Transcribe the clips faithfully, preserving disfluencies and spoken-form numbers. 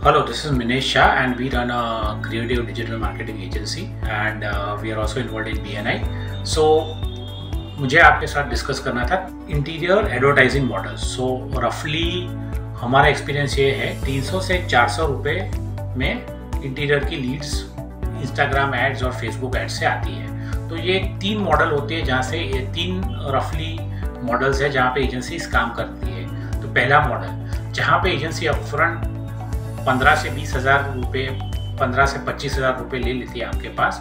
Hello, this is Minesh Shah and we run a creative digital marketing agency and uh, we are also involved in B N I. So मुझे आपके साथ discuss करना था interior advertising model. सो रफली हमारा experience ये है तीन सौ से चार सौ रुपये में इंटीरियर की लीड्स इंस्टाग्राम एड्स और फेसबुक एड्स से आती है। तो ये तीन मॉडल होते हैं जहाँ से ये तीन रफली मॉडल्स है जहाँ पे एजेंसीज काम करती है। तो पहला मॉडल जहाँ पे एजेंसी अपफ्रंट पंद्रह से बीस हज़ार रुपये पंद्रह से पच्चीस हज़ार रुपये ले लेती है आपके पास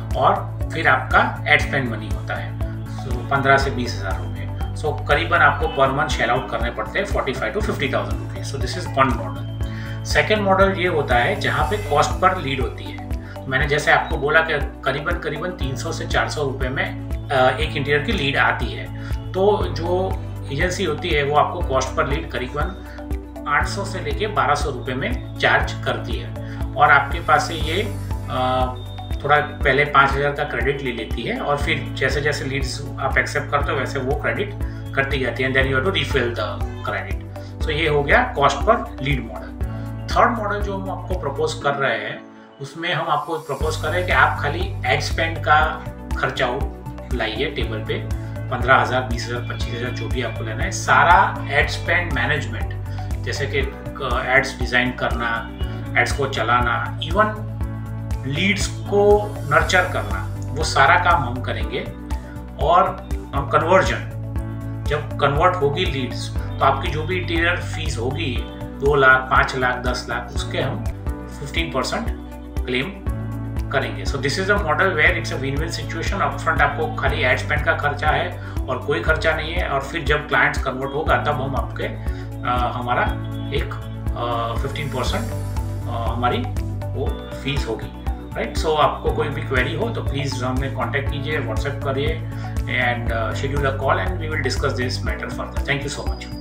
और फिर आपका एड स्पेंड मनी होता है सो पंद्रह से बीस हज़ार रुपये। सो करीबन आपको पर मंथ शेल आउट करने पड़ते हैं forty five to fifty thousand रुपये। So this is one model. Second model ये होता है जहाँ पे कॉस्ट पर लीड होती है। मैंने जैसे आपको बोला कि करीबन करीबन तीन सौ से चार सौ रुपये में एक इंटीरियर की लीड आती है। तो जो एजेंसी होती है वो आपको कॉस्ट पर लीड करीबन आठ सौ से लेके बारह सौ रुपये में चार्ज करती है और आपके पास से ये आ, थोड़ा पहले पाँच हज़ार का क्रेडिट ले लेती है और फिर जैसे जैसे लीड्स आप एक्सेप्ट करते हो वैसे वो क्रेडिट करती जाती है। Then you have to refill the credit. So ये हो गया cost per lead model. Third model जो हम आपको प्रपोज कर रहे हैं उसमें हम आपको प्रपोज कर रहे हैं कि आप खाली एड स्पेंड का खर्चा लाइए टेबल पे पंद्रह हज़ार बीस हज़ार पच्चीस हज़ार जो भी आपको लेना है। सारा एड स्पेंड मैनेजमेंट जैसे कि एड्स डिज़ाइन करना, एड्स को चलाना, इवन लीड्स को नर्चर करना, वो सारा काम हम करेंगे। और हम कन्वर्जन जब कन्वर्ट होगी लीड्स तो आपकी जो भी इंटीरियर फीस होगी दो लाख पाँच लाख दस लाख उसके हम फिफ्टीन परसेंट क्लेम करेंगे। So this is a model where it's a win win situation. Upfront आपको खाली एड स्पेंड का खर्चा है और कोई खर्चा नहीं है और फिर जब क्लाइंट्स कन्वर्ट होगा तब हम आपके आ, हमारा एक फिफ्टीन परसेंट हमारी वो फीस होगी। राइट। सो आपको कोई भी क्वेरी हो तो प्लीज़ हमें कांटेक्ट कीजिए, व्हाट्सएप करिए and schedule a call and we will discuss this matter further. Thank you so much.